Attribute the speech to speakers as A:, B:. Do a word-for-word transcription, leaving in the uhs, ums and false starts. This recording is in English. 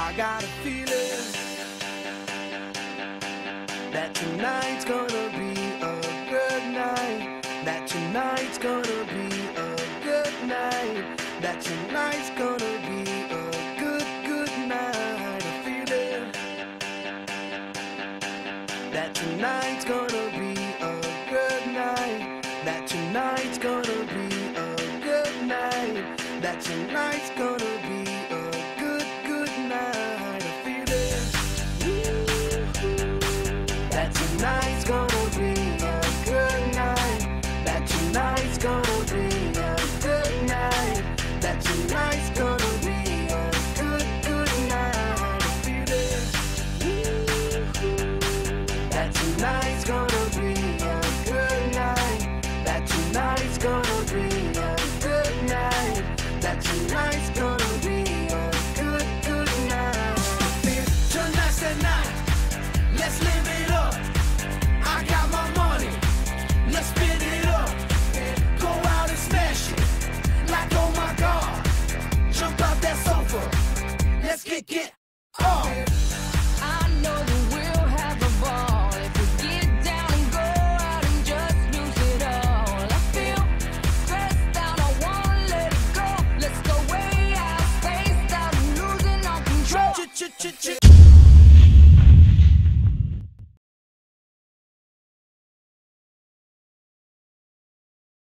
A: I got a feeling that tonight's gonna be a good night. That tonight's gonna be a good night. That tonight's gonna be a good, good night. A feeling that tonight's gonna be a good night. That tonight's gonna be a good night. That tonight's gonna be